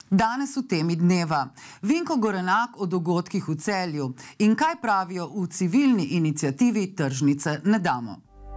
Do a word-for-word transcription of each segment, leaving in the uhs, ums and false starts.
Danes v temi dneva. Vinko Gorenak o dogodkih v Celju in kaj pravijo v civilni iniciativi Tržnice ne damo.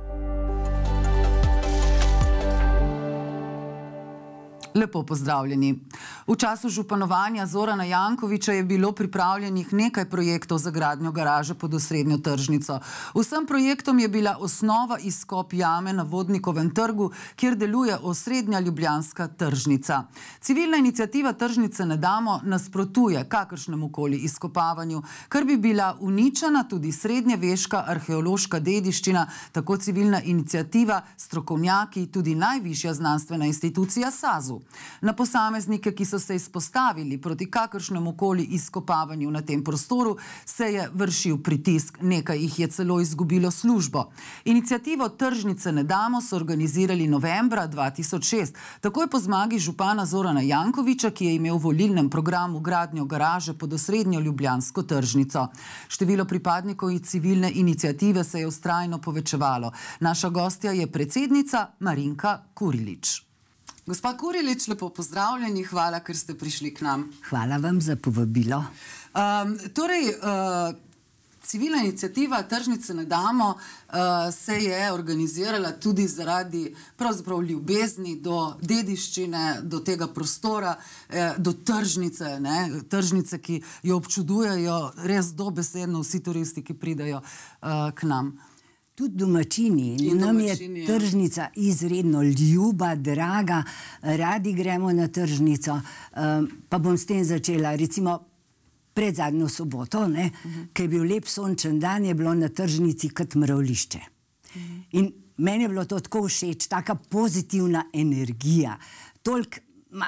Lepo pozdravljeni. V času županovanja Zorana Jankovića je bilo pripravljenih nekaj projektov za gradnjo garaže pod osrednjo tržnico. Vsem projektom je bila osnova izkop jame na Vodnikovem trgu, kjer deluje osrednja ljubljanska tržnica. Civilna iniciativa Tržnice ne damo nasprotuje kakršnemukoli izkopavanju, ker bi bila uničena tudi srednjeveška arheološka dediščina, tako civilna iniciativa, strokovnjaki, tudi najvišja znanstvena institucija SAZU. Na posameznike, ki so se izpostavili proti kakršnemukoli izkopavanju na tem prostoru, se je vršil pritisk, nekaj jih je celo izgubilo službo. Iniciativo Tržnice ne damo so organizirali novembra dva tisoč šest, takoj po zmagi župana Zorana Jankovića, ki je imel v volilnem programu gradnjo garaže pod osrednjo ljubljansko tržnico. Število pripadnikov civilne iniciative se je vztrajno povečevalo. Naša gostja je predsednica Marinka Kurilič. Gospa Kurilič, lepo pozdravljeni, hvala, ker ste prišli k nam. Hvala vam za povabilo. Um, torej, uh, civilna iniciativa Tržnice ne damo uh, se je organizirala tudi zaradi pravzaprav ljubezni do dediščine, do tega prostora, eh, do tržnice, ne? Tržnice, ki jo občudujejo res dobesedno vsi turisti, ki pridejo uh, k nam. Tudi domačini. Nam je tržnica izredno ljuba, draga, radi gremo na tržnico. Pa bom s tem začela. Recimo pred zadnjo soboto, ko je bil lep sončen dan, je bilo na tržnici kot mravljišče. In meni je bilo to tako všeč, taka pozitivna energija. Toliko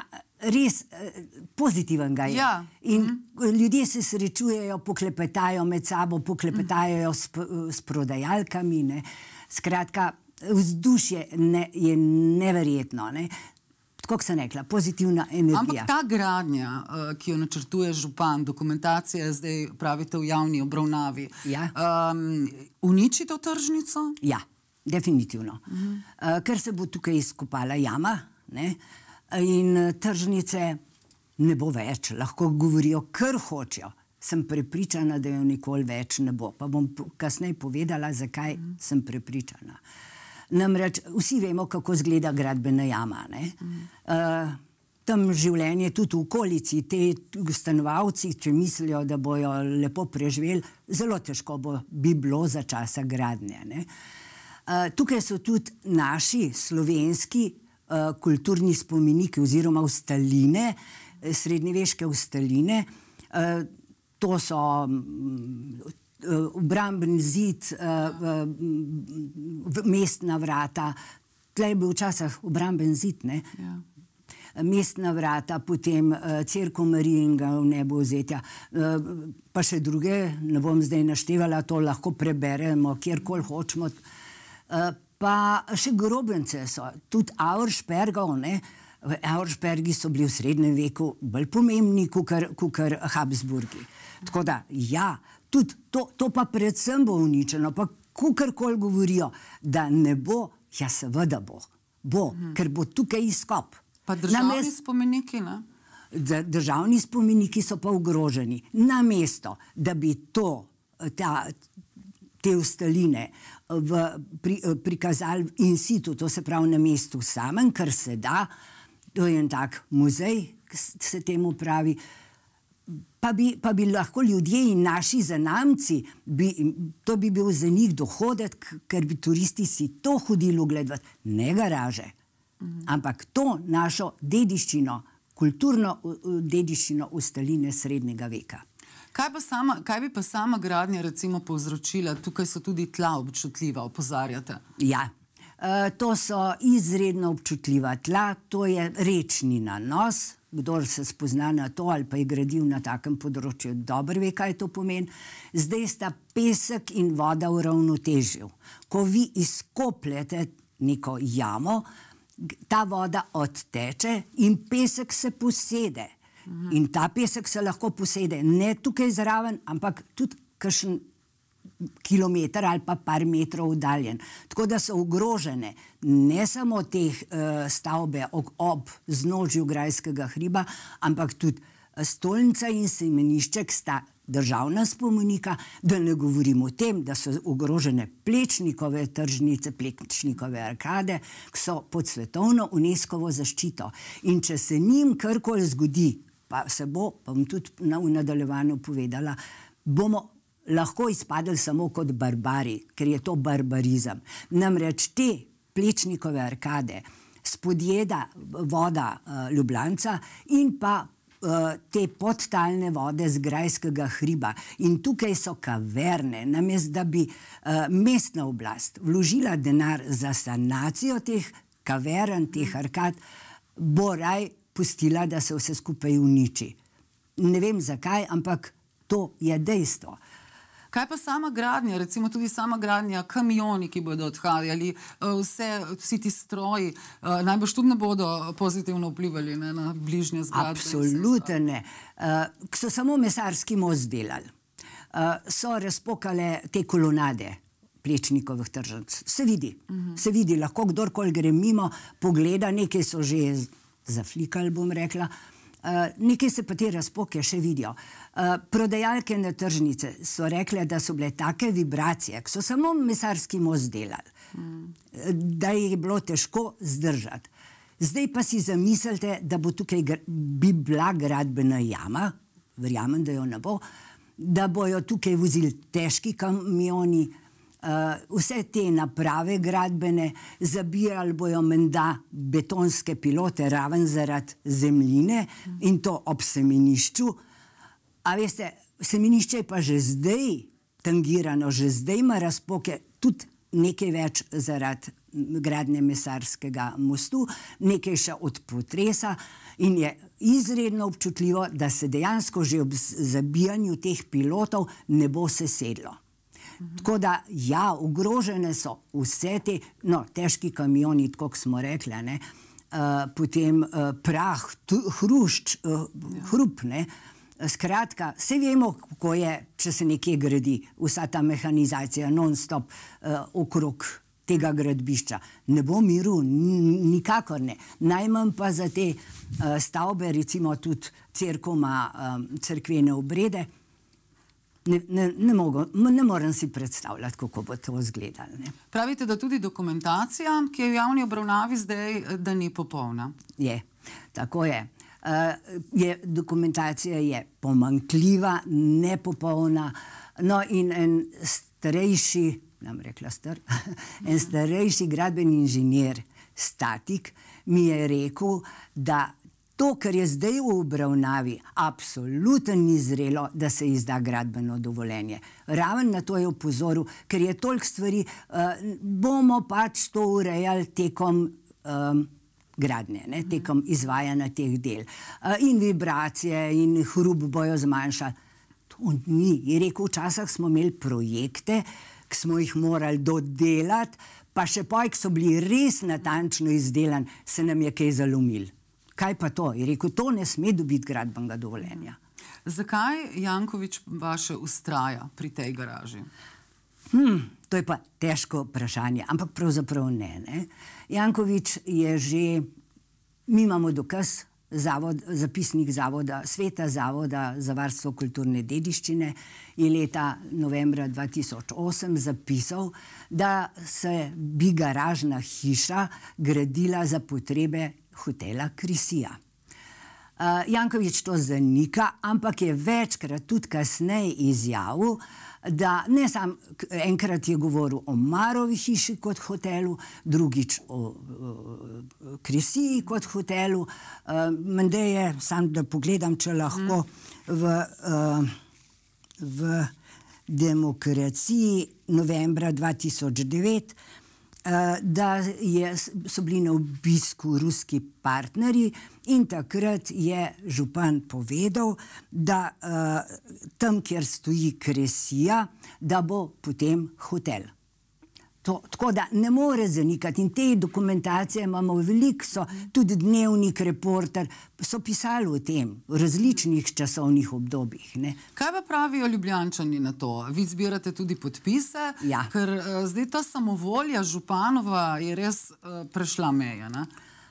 res pozitiven ga je. Ja. In ljudje se srečujejo, poklepetajo med sabo, poklepetajo s, s prodajalkami. Ne. Skratka, vzdušje ne, je neverjetno. Ne. Tako sem rekla, pozitivna energija. Ampak ta gradnja, ki jo načrtuje župan, dokumentacija je zdaj, pravite, v javni obravnavi, ja. um, uniči to tržnico? Ja, definitivno. Uh-huh. uh, ker se bo tukaj izkopala jama, ne, in tržnice ne bo več, lahko govorijo, kar hočejo. Sem prepričana, da jo nikoli več ne bo. Pa bom kasneje povedala, zakaj mm. sem prepričana. Namreč vsi vemo, kako izgleda gradbena jama. Ne? Mm. Uh, tam življenje tudi v okolici, te stanovalci, če mislijo, da bojo lepo preživeli, zelo težko bo, bi bilo za časa gradnje. Ne? Uh, tukaj so tudi naši slovenski Uh, kulturni spomeniki oziroma ustaline, srednjeveške ustaline. Uh, to so um, obrambni zid, uh, uh, mestna vrata. Tlej je bil včasih obramben zid, ne? Ja. Mestna vrata, potem uh, Cerkev Marijinega v nebo vzetja, uh, pa še druge, ne bom zdaj naštevala, to lahko preberemo, kjerkoli hočemo. Uh, Pa še grobence so, tudi Auerspergov, ne, Auerspergi so bili v srednjem veku bolj pomembni, kakor Habsburgi. Tako da, ja, tudi to, to pa predvsem bo uničeno, pa kakorkoli govorijo, da ne bo, ja seveda bo, bo, hmm. ker bo tukaj izkop. Pa državni Names... spomeniki, ne? Državni spomeniki so pa ogroženi. Namesto, da bi to, ta, te ustaline v, pri, prikazali in situ, to se pravi na mestu samem, kar se da, to je en tak muzej, se temu pravi, pa bi, pa bi lahko ljudje in naši zanamci, bi, to bi bil za njih dohodek, ker bi turisti si to hodili ogledati, ne garaže, mhm. ampak to našo dediščino, kulturno dediščino ustaline srednjega veka. Kaj, pa sama, kaj bi pa sama gradnja recimo povzročila? Tukaj so tudi tla občutljiva, opozarjate. Ja, e, to so izredno občutljiva tla, to je rečni nanos. Kdor se spozna na to ali pa je gradil na takem področju, dobro ve, kaj to pomeni. Zdaj sta pesek in voda v ravnotežju. Ko vi izkopljete neko jamo, ta voda odteče in pesek se posede. In ta pesek se lahko posede ne tukaj zraven, ampak tudi kakšen kilometer ali pa par metrov oddaljen. Tako da so ogrožene ne samo te uh, stavbe ob vznožju Grajskega hriba, ampak tudi stolnica in semenišček sta državna spomenika, da ne govorimo o tem, da so ogrožene Plečnikove tržnice, Plečnikove arkade, ki so pod svetovno UNESCO-vo zaščito. In če se njim karkoli zgodi, pa se bo, pa bom tudi na, v nadaljevanju povedala, bomo lahko izpadli samo kot barbari, ker je to barbarizem. Namreč te Plečnikove arkade spodjeda voda uh, Ljubljanca in pa uh, te podtalne vode z Grajskega hriba. In tukaj so kaverne, namesto da bi uh, mestna oblast vložila denar za sanacijo teh kavern, teh arkad, bo raj pustila, da se vse skupaj uniči. Ne vem zakaj, ampak to je dejstvo. Kaj pa sama gradnja, recimo tudi sama gradnja, kamioni, ki bodo odhajali, vse, vsi ti stroji, najbrž tudi ne bodo pozitivno vplivali ne, na bližnje zgradbe? Absolutno ne. Uh, so samo mesarski most delali. Uh, so razpokale te kolonade Plečnikovih tržnic. Se vidi, uh-huh. se vidi, lahko kdorkoli gre mimo, pogleda, nekaj so že zaflikali, bom rekla, Uh, nekaj se pa te razpoke še vidijo. Uh, prodajalke na tržnice so rekle, da so bile take vibracije, ki so samo mesarski most delali, mm. da je bilo težko zdržati. Zdaj pa si zamislite, da bo tukaj bi bila gradbena jama, verjamem, da jo ne bo, da bojo tukaj vozili težki kamioni, Uh, vse te naprave gradbene, zabijali bojo menda betonske pilote raven zaradi zemljine in to ob semenišču. A veste, semenišče je pa že zdaj tangirano, že zdaj ima razpoke, tudi nekaj več zaradi gradnje mesarskega mostu, nekaj še od potresa in je izredno občutljivo, da se dejansko že ob zabijanju teh pilotov ne bo sesedlo. Tako da, ja, ogrožene so vse te, no, težki kamioni, tako kot smo rekli, ne, uh, potem uh, prah, tu, hrušč, uh, hrup, ne, skratka, vse vemo, kako je, če se nekje gradi, vsa ta mehanizacija non-stop uh, okrog tega gradbišča. Ne bo miru, nikakor ne. Najmanj pa za te uh, stavbe, recimo tudi cerkoma um, cerkvene obrede, Ne, ne, ne, mogo, ne morem si predstavljati, kako bo to izgledalo. Ne. Pravite, da tudi dokumentacija, ki je v javni obravnavi zdaj, da ni popolna. Je, tako je. Uh, je dokumentacija je pomanjkljiva, nepopolna, no in en starejši, nam rekla star, en starejši gradbeni inženir, statik, mi je rekel, da to, kar je zdaj v obravnavi, absolutno ni zrelo, da se izda gradbeno dovoljenje. Raven na to je opozoril, ker je toliko stvari, uh, bomo pač to urejali tekom um, gradnje, ne, tekom izvajanja teh del. Uh, in vibracije in hrup bojo zmanjšali. To ni. Je rekel, včasih smo imeli projekte, ki smo jih morali dodelati, pa še poj, ki so bili res natančno izdelani, se nam je kaj zalomil. Kaj pa to? Je rekel, to ne sme dobiti gradbenega dovoljenja. Zakaj Janković vaše ustraja pri tej garaži? Hmm, to je pa težko vprašanje, ampak pravzaprav ne, ne. Janković je že, mi imamo dokaz, zavod, zapisnik zavoda, sveta zavoda za varstvo kulturne dediščine je leta novembra dva tisoč osem zapisal, da se bi garažna hiša gradila za potrebe hotela Krisija. Uh, Janković to zanika, ampak je večkrat tudi kasneje izjavil, da ne sam enkrat je govoril o Marovi hiši kot hotelu, drugič o, o Krisiji kot hotelu. Uh, menda je, sam da pogledam, če lahko v, uh, v Demokraciji novembra dva tisoč devet da je, so bili na obisku ruski partnerji in takrat je župan povedal, da uh, tam, kjer stoji Kresija, da bo potem hotel. To, tako da ne more zanikati. In te dokumentacije imamo veliko, so tudi Dnevnik, Reporter, so pisali o tem v različnih časovnih obdobjih. Ne. Kaj pa pravijo Ljubljančani na to? Vi zbirate tudi podpise, ja. Ker uh, zdaj ta samovolja županova je res uh, prešla meje, ne?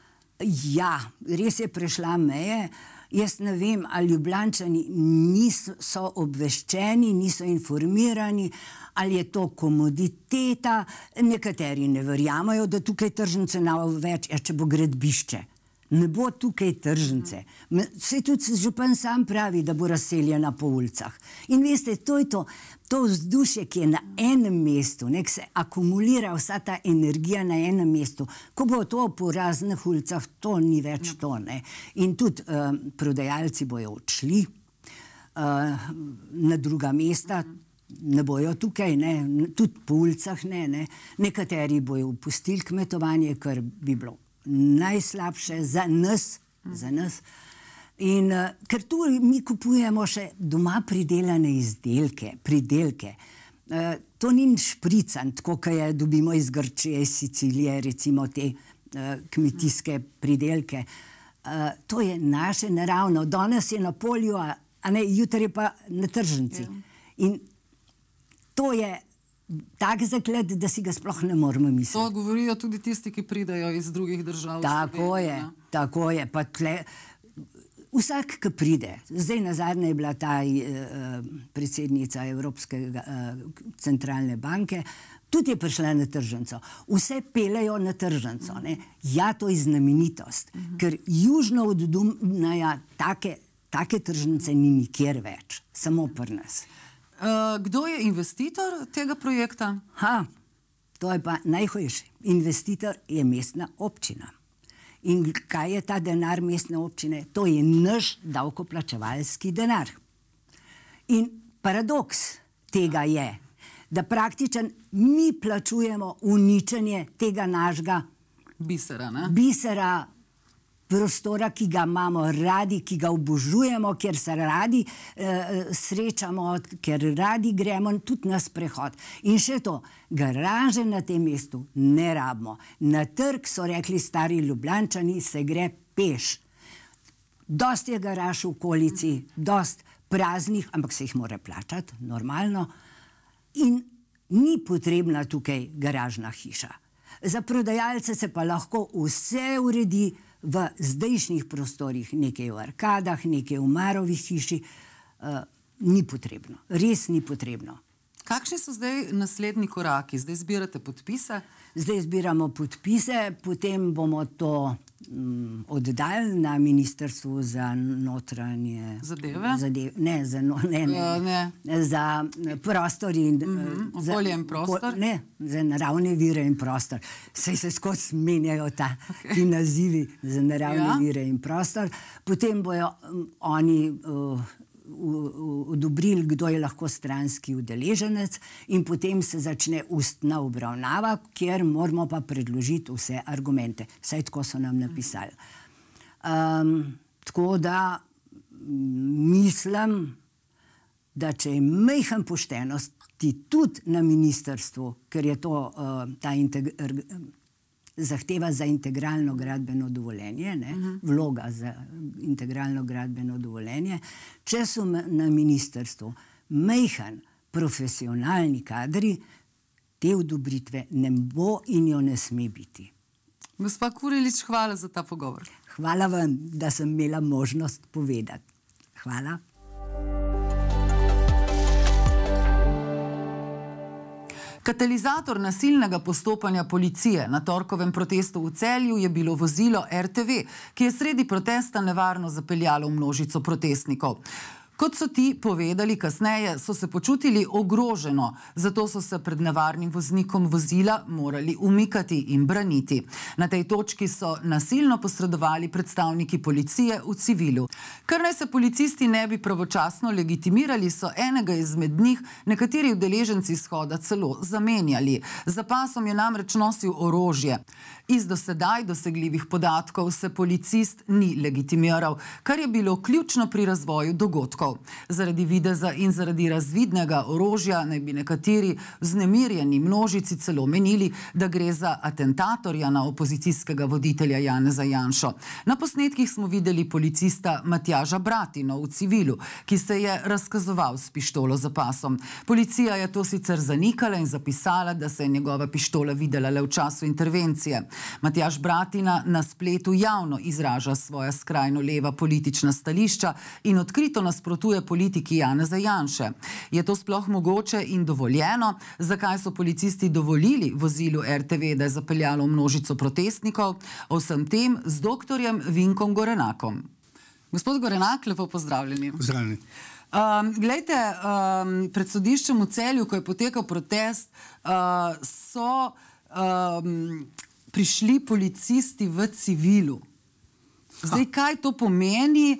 Ja, res je prešla meje. Jaz ne vem, ali Ljubljančani niso so obveščeni, niso informirani, ali je to komoditeta. Nekateri ne verjamajo, da tukaj tržnice ne bo več, ja, če bo gradbišče. Ne bo tukaj tržnice. Saj tudi župan sam pravi, da bo razseljena po ulicah. In veste, to je to, to vzdušje, ki je na enem mestu, nek se akumulira vsa ta energija na enem mestu. Ko bo to po raznih ulicah, to ni več to, ne. In tudi uh, prodajalci bojo odšli uh, na druga mesta, ne bojo tukaj, ne, tudi po ulicah ne, ne. Nekateri bojo opustili kmetovanje, kar bi bilo najslabše za nas, za nas. In uh, ker tu mi kupujemo še doma pridelane izdelke, pridelke. Uh, to ni šprican, tako kot je dobimo iz Grčije, iz Sicilije, recimo te uh, kmetijske pridelke. Uh, to je naše naravno. Danes je na polju, a, a ne, jutri je pa na tržnici. In to je tak zaklad, da si ga sploh ne moramo misliti. To govorijo tudi tisti, ki pridejo iz drugih držav. Tako je, tako je. Pa tle, vsak, ki pride, zdaj nazadnje je bila ta uh, predsednica Evropske uh, centralne banke, tudi je prišla na tržnico. Vse pelejo na tržnico, ne. Ja, to je znamenitost, uh-huh. Ker južno od Dunaja take, take tržnice ni nikjer več, samo pri nas. Uh, kdo je investitor tega projekta? Ha, to je pa najhujše. Investitor je mestna občina. In kaj je ta denar mestne občine? To je naš davkoplačevalski denar. In paradoks tega je, da praktično mi plačujemo uničenje tega našega bisera, ne? bisera, prostora, ki ga imamo radi, ki ga obožujemo, ker se radi eh, srečamo, ker radi gremo tudi na sprehod. In še to, garaže na tem mestu ne rabimo. Na trg, so rekli stari Ljubljančani, se gre peš. Dost je garaž v okolici, dost praznih, ampak se jih mora plačati, normalno. In ni potrebna tukaj garažna hiša. Za prodajalce se pa lahko vse uredi v zdajšnjih prostorih, nekaj v arkadah, nekaj v Marovi hiši, uh, ni potrebno, res ni potrebno. Kakšni so zdaj naslednji koraki? Zdaj zbirate podpise? Zdaj zbiramo podpise, potem bomo to um, oddali na Ministrstvu za notranje zadeve. Zadev, ne, za, no, ne, ne, uh, ne. za prostor in mm-hmm. okolje in prostor. Ne, za naravne vire in prostor. Saj se skozi menjajo ta, okay. Ti nazivi za naravne ja. vire in prostor. Potem bojo um, oni uh, odobrili, kdo je lahko stranski udeleženec, in potem se začne ustna obravnava, kjer moramo pa predložiti vse argumente. Saj tako so nam napisali. Um, tako da mislim, da če je majhen poštenosti tudi na ministrstvu, ker je to uh, ta integr zahteva za integralno gradbeno dovoljenje, ne, uh-huh. vloga za integralno gradbeno dovoljenje, če so na ministrstvu majhen profesionalni kadri, te odobritve ne bo in jo ne sme biti. Gospa Kurilič, hvala za ta pogovor. Hvala vam, da sem imela možnost povedati. Hvala. Katalizator nasilnega postopanja policije na torkovem protestu v Celju je bilo vozilo er te ve, ki je sredi protesta nevarno zapeljalo v množico protestnikov. Kot so ti povedali kasneje, so se počutili ogroženo, zato so se pred nevarnim voznikom vozila morali umikati in braniti. Na tej točki so nasilno posredovali predstavniki policije v civilu. Ker naj se policisti ne bi pravočasno legitimirali, so enega izmed njih nekateri udeleženci shoda celo zamenjali. Za pasom je namreč nosil orožje. Iz do sedaj dosegljivih podatkov se policist ni legitimiral, kar je bilo ključno pri razvoju dogodkov. ukrepov. Zaradi videza in zaradi razvidnega orožja naj bi nekateri vznemirjeni množici celo menili, da gre za atentatorja na opozicijskega voditelja Janeza Janšo. Na posnetkih smo videli policista Matjaža Bratino v civilu, ki se je razkazoval s pištolo za pasom. Policija je to sicer zanikala in zapisala, da se je njegova pištola videla le v času intervencije. Matjaž Bratina na spletu javno izraža svoja skrajno leva politična stališča in odkrito nasprotuje politiki Janeza Janše. Je to sploh mogoče in dovoljeno? Zakaj so policisti dovolili vozilu R T V, da je zapeljalo množico protestnikov? O vsem tem z doktorjem Vinkom Gorenakom. Gospod Gorenak, lepo pozdravljeni. Pozdravljeni. Um, glejte, um, pred sodiščem v Celju, ko je potekal protest, uh, so um, prišli policisti v civilu. Zdaj, kaj to pomeni?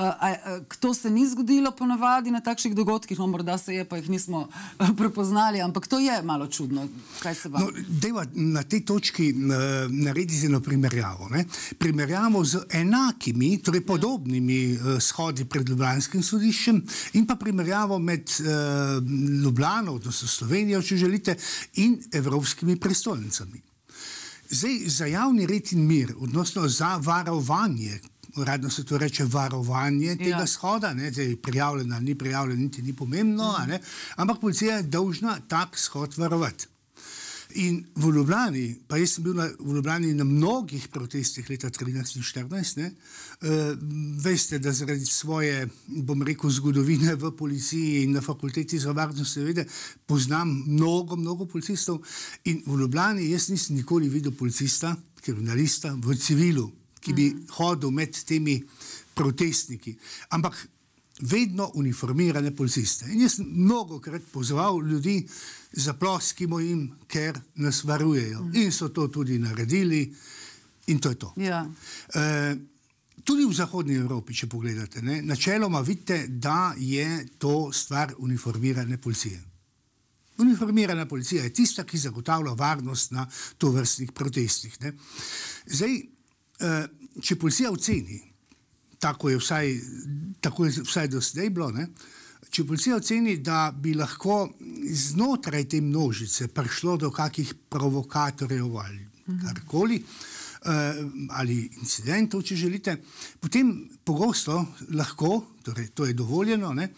To se ni zgodilo ponavadi na takšnih dogodkih, no morda se je, pa jih nismo prepoznali, ampak to je malo čudno. Kaj se vam? No, dejva na tej točki naredi eno primerjavo. Ne? Primerjavo z enakimi, torej podobnimi shodi pred Ljubljanskim sodiščem in pa primerjavo med Ljubljano, odnosno Slovenijo, če želite, in evropskimi prestolnicami. Zdaj, za javni red in mir, odnosno za varovanje, uradno se to reče varovanje tega ja. shoda, ne, zdaj prijavljena, ni prijavljena, niti ni pomembno, mm. ne, ampak policija je dolžna tak shod varovati. In v Ljubljani, pa jaz sem bil na, v Ljubljani na mnogih protestih leta trinajst in štirinajst, ne, uh, veste, da zaradi svoje, bom rekel, zgodovine v policiji in na fakulteti za varnost seveda poznam mnogo, mnogo policistov in v Ljubljani jaz nisem nikoli videl policista, kriminalista v civilu, ki bi mm. hodil med temi protestniki. Ampak vedno uniformirane policiste. In jaz sem mnogokrat pozval ljudi, zaploskimo jim, ker nas varujejo. Mm. In so to tudi naredili in to je to. Ja. E, tudi v Zahodni Evropi, če pogledate, ne, načeloma vidite, da je to stvar uniformirane policije. Uniformirana policija je tista, ki zagotavlja varnost na tovrstnih protestih. Ne. Zdaj, e, če policija oceni, tako je vsaj, tako je vsaj do zdaj bilo, ne? Če policija oceni, da bi lahko znotraj te množice prišlo do kakih provokatorjev ali karkoli, eh, ali incidentov, če želite, potem pogosto lahko, torej to je dovoljeno, ne,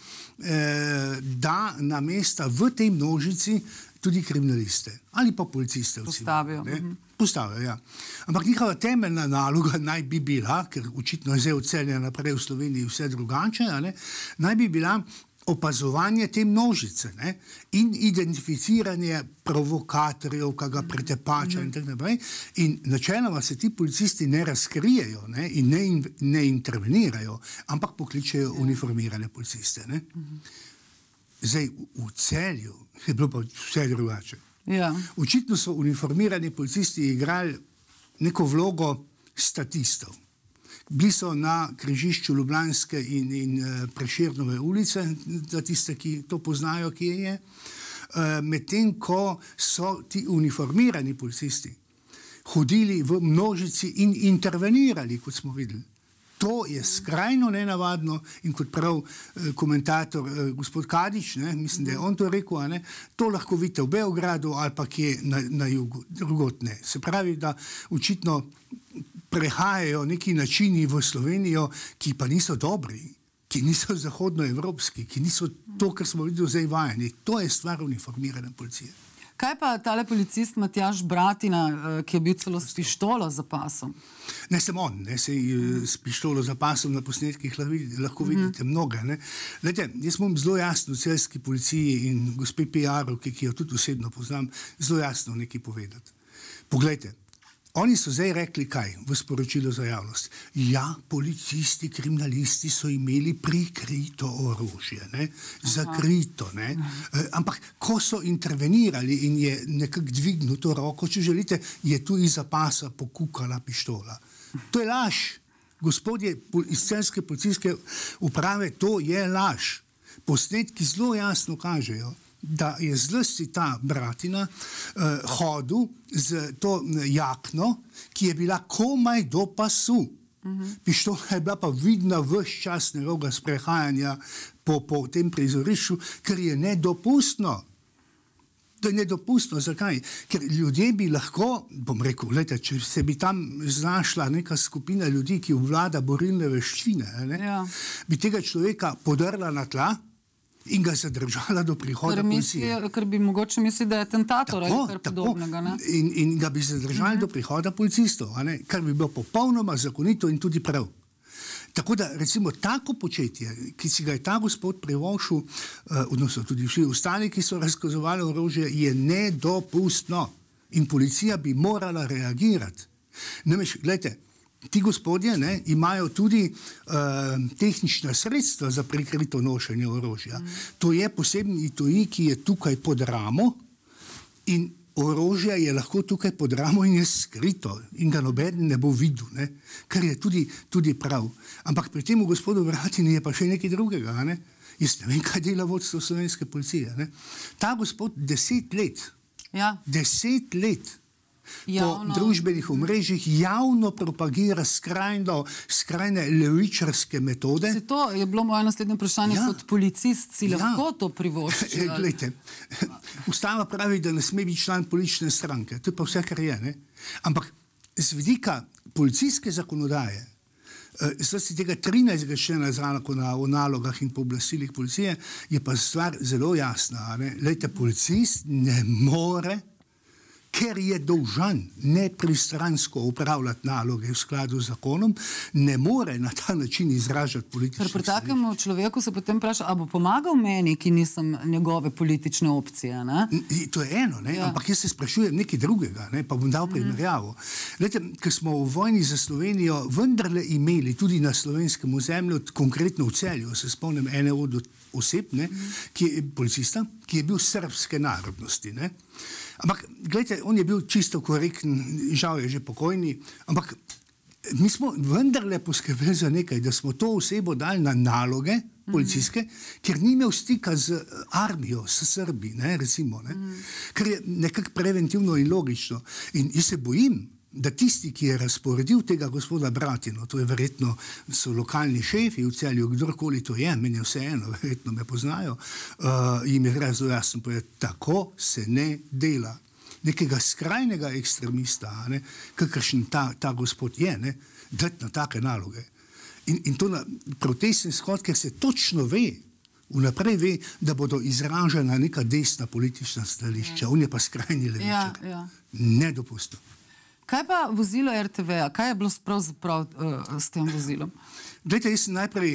eh, da na mesta v tej množici tudi kriminaliste ali pa policiste. Postavijo. Postavijo, ja. Ampak njihova temeljna naloga naj bi bila, ker očitno je zdaj od Celja naprej v Sloveniji vse drugače, ne, naj bi bila opazovanje te množice, ne, in identificiranje provokatorjev, ki ga pretepača in tako naprej. In načeloma se ti policisti ne razkrijejo, ne, in ne, in, ne intervenirajo, ampak pokličejo uniformirane policiste. Ne. Zdaj, v Celju je bilo pa vse drugače. Ja. Očitno so uniformirani policisti igrali neko vlogo statistov. Bili so na križišču Ljubljanske in, in Prešernove ulice, za tiste, ki to poznajo, kje je, medtem ko so ti uniformirani policisti hodili v množici in intervenirali, kot smo videli. To je skrajno nenavadno in kot prav eh, komentator eh, gospod Kadič, ne, mislim, da je on to rekel, a ne, to lahko vidite v Beogradu ali pa kje na, na jugu, drugot ne. Se pravi, da očitno prehajajo neki načini v Slovenijo, ki pa niso dobri, ki niso zahodnoevropski, ki niso to, kar smo videli zdaj vajeni. To je stvar uniformirane policije. Kaj pa tale policist Matjaž Bratina, ki je bil celo s pištolo za pasom? Ne samo on, ne, se s pištolo za pasom na posnetkih lahko vidite mm. mnoge. Ne. Lejte, jaz moram zelo jasno v celjski policiji in gospe Pijarovki, ki jo tudi osebno poznam, zelo jasno nekaj povedati. Poglejte, oni so zdaj rekli kaj v sporočilu za javnost? Ja, policisti, kriminalisti so imeli prikrito orožje, ne? Zakrito, ne? E, ampak ko so intervenirali in je nekako dvignil to roko, če želite, je tu iza pasa pokukala pištola. To je laž. Gospodje iz celjske policijske uprave, to je laž. Posnetki zelo jasno kažejo, da je zlasti ta Bratina eh, hodil z to jakno, ki je bila komaj do pasu. Uh-huh. Pištola je bila pa vidna ves čas njegovega sprehajanja po, po tem prizorišču, ker je nedopustno. To je nedopustno. Zakaj? Ker ljudje bi lahko, bom rekel, lejte, če se bi tam znašla neka skupina ljudi, ki obvlada borilne veščine, ne, ja. bi tega človeka podrla na tla in ga zadržala do prihoda policije. Ker bi mogoče mislili, da je atentator ali kar podobnega. Ne? In, in ga bi zadržali uh-huh. do prihoda policistov, a ne? Kar bi bilo popolnoma zakonito in tudi prav. Tako da, recimo, tako početje, ki si ga je ta gospod privošil, eh, odnosno tudi vsi ostali, ki so razkazovali orožje, je nedopustno. In policija bi morala reagirati. Namreč, gledajte, ti gospodje ne, imajo tudi uh, tehnična sredstva za prikrito nošenje orožja. Mm. To je posebni etui, ki je tukaj pod ramo in orožje je lahko tukaj pod ramo in je skrito in ga noben ne bo videl, ne, kar je tudi, tudi prav. Ampak pri tem gospodu Bratini je pa še nekaj drugega. Ne? Jaz ne vem, kaj dela vodstvo slovenske policije. Ne? Ta gospod deset let, ja. deset let Javno. Po družbenih omrežjih javno propagira skrajno, skrajne levičarske metode. Se to je bilo moje naslednje vprašanje, ja. kot policist si ja. lahko to privošči? Glejte, ustava pravi, da ne sme biti član politične stranke. To je pa vse, kar je. Ne? Ampak z vidika policijske zakonodaje, zlasti tega trinajstega člena zakona o nalogah in pooblastilih policije, je pa stvar zelo jasna. Ne? Glejte, policist ne more, ker je dolžan nepristransko upravljati naloge v skladu z zakonom, ne more na ta način izražati politične stvari. Pri takem človeku se potem vpraša, a bo pomagal meni, ki nisem njegove politične opcije, ne? To je eno, ne? Ja. Ampak jaz se sprašujem nekaj drugega, ne? Pa bom dal primerjavo. Glejte, ker smo v vojni za Slovenijo vendarle imeli tudi na slovenskem ozemlju, konkretno v Celju, se spomnim ene od oseb, ne? Ki je policista, ki je bil srbske narodnosti, ne? Ampak, gledajte, on je bil čisto korekten, žal je že pokojni, ampak mi smo vendarle poskrbeli za nekaj, da smo to osebo dali na naloge policijske, mm. ker ni imel stika z armijo, s Srbi, ne, recimo, ne, mm. kar je nekako preventivno in logično. In jaz se bojim, da tisti, ki je razporedil tega gospoda Bratino, to je verjetno so lokalni šefi v Celju, kdorkoli to je, meni je vseeno, verjetno me poznajo, uh, jim je zelo jasno povedati, tako se ne dela. Nekega skrajnega ekstremista, ne, kakršen ta, ta gospod je, ne, dati na take naloge. In, in to na protestni shod, ker se točno ve, vnaprej ve, da bodo izražena neka desna politična stališča, ja. On je pa skrajni levičar. Ja, ja. Nedopustno. Kaj pa vozilo er te ve-a? Kaj je bilo pravzaprav uh, s tem vozilom? Glejte, jaz sem najprej,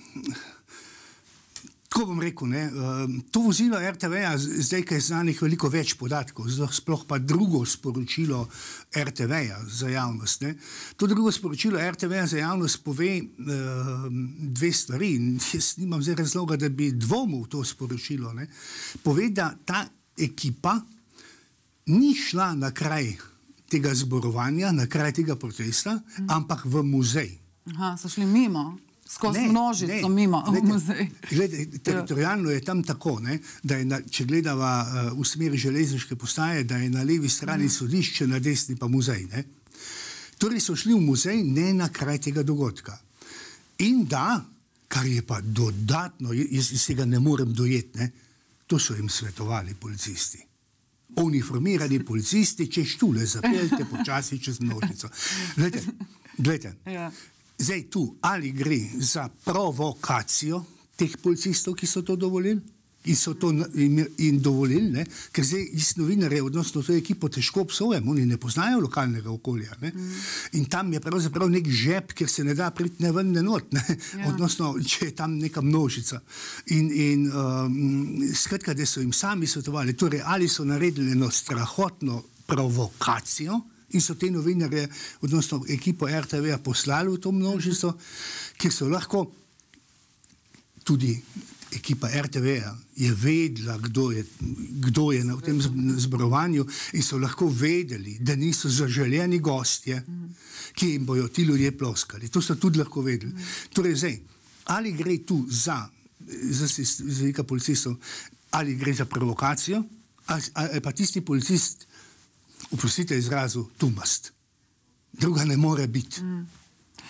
tako bom rekel, ne, uh, to vozilo er te ve-a, zdaj, kaj je znanih veliko več podatkov, sploh pa drugo sporočilo er te ve-a za javnost. Ne. To drugo sporočilo er te ve-a za javnost pove uh, dve stvari. Jaz nimam zdaj razloga, da bi dvomil to sporočilo. Ne. Pove, da ta ekipa ni šla na kraj tega zborovanja, na kraj tega protesta, mm. ampak v muzej. Aha, so šli mimo, skozi ne, množico ne. mimo v muzej. Glede, teritorijalno je tam tako, ne, da je, na, če gledava uh, v smeri železniške postaje, da je na levi strani mm. sodišče, na desni pa muzej. Ne. Torej so šli v muzej, ne na kraj tega dogodka. In da, kar je pa dodatno, jaz iz tega ne morem dojeti, ne, to so jim svetovali policisti. Uniformirani policisti, če štule zapeljte počasi čez množico. Glejte, glejte. Ja. Zdaj tu, ali gre za provokacijo teh policistov, ki so to dovolili in so to in, in dovolili, ne? Ker zdaj iz novinarje, odnosno to ekipo težko obsojem, oni ne poznajo lokalnega okolja. Ne? Mm. In tam je pravzaprav nek žep, kjer se ne da priti ne ven, ne not, ne? Ja. Odnosno, če je tam neka množica. In, in um, skratka, da so jim sami svetovali, torej ali so naredili eno strahotno provokacijo in so te novinarje, odnosno ekipo er te ve-a poslali v to množico, kjer so lahko tudi ekipa er te ve-a je vedela, kdo je, kdo je na tem zborovanju in so lahko vedeli, da niso zaželjeni gostje, ki jim bojo ti ljudje ploskali. To so tudi lahko vedeli. Torej zdaj, ali gre tu za, za zvika policistov, ali gre za provokacijo, ali, ali pa tisti policist, oprostite izrazu, tumast. Druga ne more biti.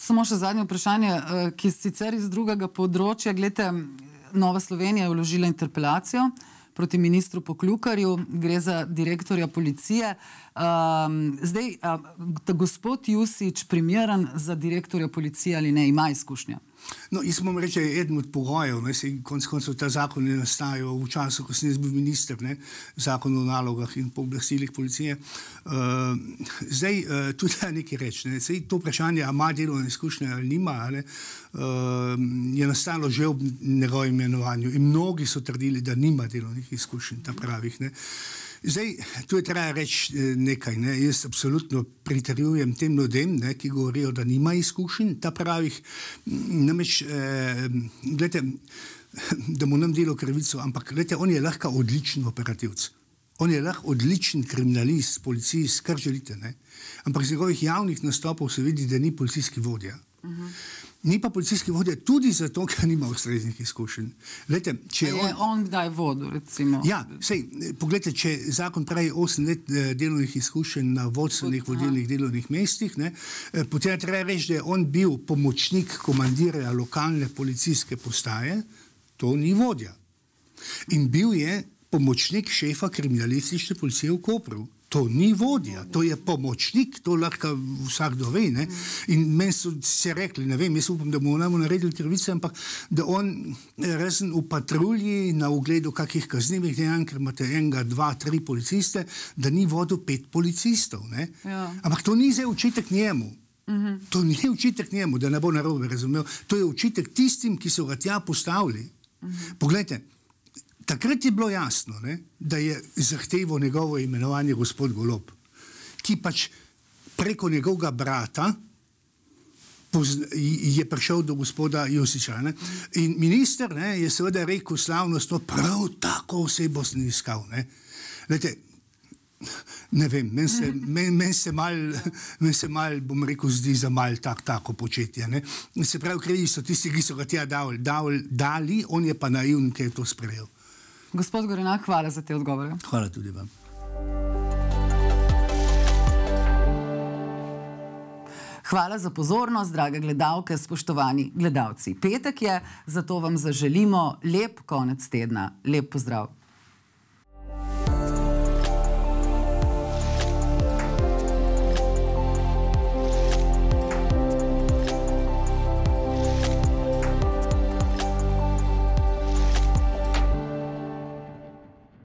Samo še zadnje vprašanje, ki sicer iz drugega področja. Glede, Nova Slovenija je vložila interpelacijo proti ministru Poklukarju, gre za direktorja policije. Um, zdaj, uh, gospod Jusić primeren za direktorja policije ali ne, ima izkušnja? No, jaz bom reči, eden od pogojev, ne, se konec koncev ta zakon je nastajal v času, ko sem jaz bil minister, ne, zakon o nalogah in pooblastilih policije. Uh, zdaj, uh, tudi da nekaj reči, ne, sej to vprašanje, a ima delovne izkušnje ali nima, ne, uh, je nastalo že ob njegovem imenovanju in mnogi so trdili, da nima delovnih izkušenj, ta pravih, ne. Zdaj, tu je treba reči nekaj, ne. Jaz absolutno pritrjujem tem ljudem, ne, ki govorijo, da nima izkušenj, ta pravih, namreč, eh, gledajte, da mu nam delo krivico, ampak gledajte, on je lahko odličen operativc. On je lahko odličen kriminalist, policist, kar želite, ne. Ampak z njegovih javnih nastopov se vidi, da ni policijski vodja. Uh-huh. Ni pa policijski vodja tudi zato, ker nima ustreznih izkušenj. Glede, če je on, on kdaj vodil, recimo? Ja, sej, poglejte, če zakon pravi osem let delovnih izkušenj na vodstvenih vodilnih delovnih mestih, ne, potem treba reči, da je on bil pomočnik komandirja lokalne policijske postaje, to ni vodja. In bil je pomočnik šefa kriminalistične policije v Kopru. To ni vodja, to je pomočnik, to lahko vsakdo ve, ne. In meni so se rekli, ne vem, jaz upam, da mu bomo naredili krivice, ampak da on razen v patrulji na ugledu kakih kaznivih dejanj, ker imate enega, dva, tri policiste, da ni vodil pet policistov, ne. Ja. Ampak to ni zdaj očitek njemu. Uh-huh. To ni očitek njemu, da ne bo narobe razumel. To je očitek tistim, ki so ga tja postavili. Uh-huh. Poglejte, takrat je bilo jasno, ne, da je zahteval njegovo imenovanje gospod Golob, ki pač preko njegovega brata je prišel do gospoda Jusića. Ne. In minister, ne, je seveda rekel slavnostno, prav tako osebo sem iskal. Ne. Lete, ne vem, meni se, men, men se mal, men se mal, bom rekel, zdi za mal tak, tako početje. Ne. Se pravi, krivi so tisti, ki so ga tja dali, dali, dali, on je pa naivn, ki je to sprejel. Gospod Gorenak, hvala za te odgovore. Hvala tudi vam. Hvala za pozornost, drage gledalke, spoštovani gledalci. Petek je, zato vam zaželimo lep konec tedna. Lep pozdrav.